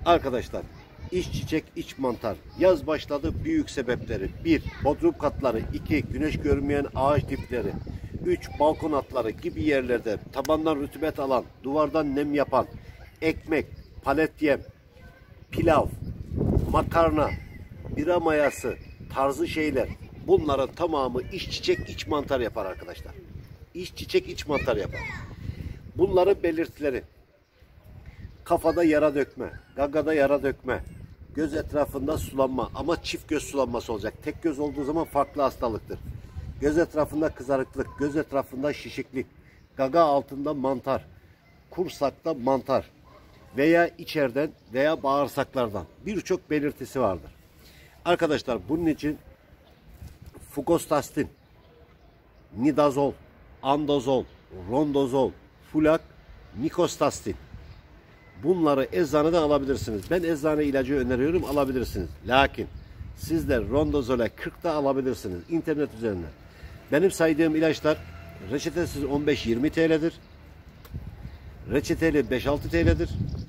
Arkadaşlar, iç çiçek, iç mantar. Yaz başladı, büyük sebepleri. 1. Bodrum katları. 2. Güneş görmeyen ağaç dipleri. 3. Balkon altları gibi yerlerde tabandan rutubet alan, duvardan nem yapan, ekmek, palet yem, pilav, makarna, bira mayası tarzı şeyler. Bunların tamamı iç çiçek, iç mantar yapar arkadaşlar. İç çiçek, iç mantar yapar. Bunların belirtileri: kafada yara dökme, gagada yara dökme, göz etrafında sulanma, ama çift göz sulanması olacak. Tek göz olduğu zaman farklı hastalıktır. Göz etrafında kızarıklık, göz etrafında şişiklik, gaga altında mantar, kursakta mantar veya içeriden veya bağırsaklardan birçok belirtisi vardır. Arkadaşlar, bunun için fugostastin, nidazol, andazol, rondozol, fulak, nikostastin. Bunları eczaneden alabilirsiniz. Ben eczane ilacı öneriyorum, alabilirsiniz. Lakin sizler rondozole 40'ta alabilirsiniz internet üzerinden. Benim saydığım ilaçlar reçetesiz 15-20 TL'dir. Reçeteli 5-6 TL'dir.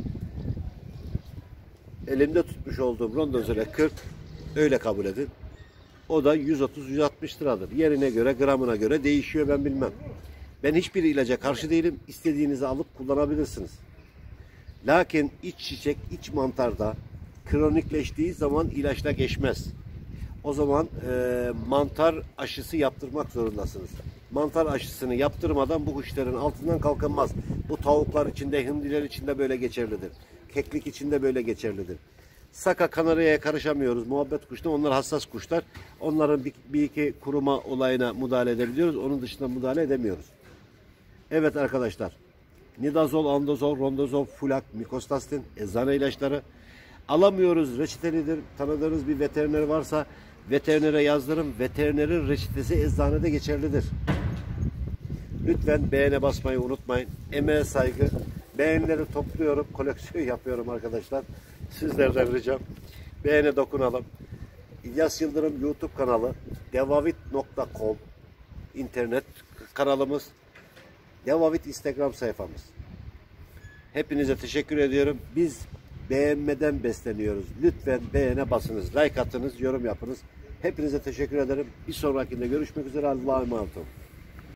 Elimde tutmuş olduğum rondozole 40, öyle kabul edin. O da 130-160 liradır. Yerine göre, gramına göre değişiyor, ben bilmem. Ben hiçbir ilaca karşı değilim. İstediğinizi alıp kullanabilirsiniz. Lakin iç çiçek, iç mantarda kronikleştiği zaman ilaçla geçmez. O zaman mantar aşısı yaptırmak zorundasınız. Mantar aşısını yaptırmadan bu kuşların altından kalkınmaz. Bu tavuklar içinde, hindiler içinde böyle geçerlidir. Keklik içinde böyle geçerlidir. Saka, kanaryaya karışamıyoruz. Muhabbet kuşları, onlar hassas kuşlar. Onların bir iki kuruma olayına müdahale edebiliyoruz. Onun dışında müdahale edemiyoruz. Evet arkadaşlar. Nidazol, andazol, rondozol, fulak, mikostastin, eczane ilaçları alamıyoruz. Reçetelidir. Tanıdığınız bir veteriner varsa veterinere yazdırın. Veterinerin reçetesi eczanede geçerlidir. Lütfen beğene basmayı unutmayın. Emeğe saygı. Beğenileri topluyorum. Koleksiyon yapıyorum arkadaşlar. Sizlerden ricam. Beğene dokunalım. İlyas Yıldırım YouTube kanalı. Devavit.com internet kanalımız. Devavit Instagram sayfamız. Hepinize teşekkür ediyorum. Biz beğenmeden besleniyoruz. Lütfen beğene basınız. Like atınız, yorum yapınız. Hepinize teşekkür ederim. Bir sonrakinde görüşmek üzere. Allah'a emanet olun.